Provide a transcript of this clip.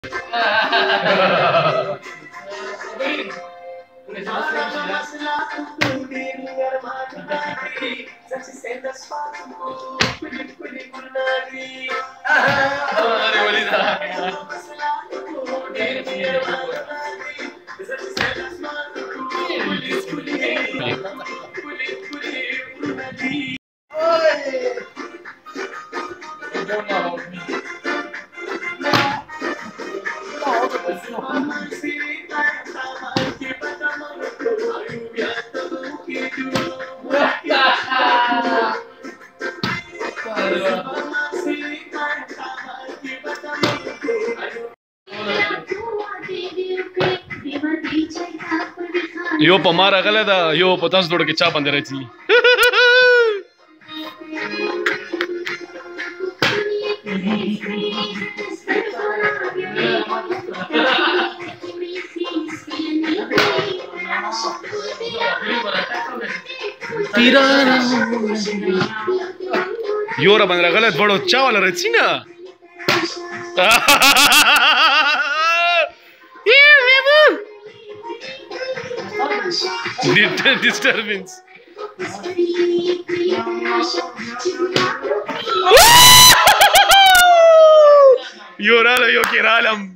यो पमार अगले दा यो पतास दोड़ के चा बंदे रहती यो रा बंदरा गलत बड़ो चा वाला रहती ना disturbance. Yorala yo kiralam.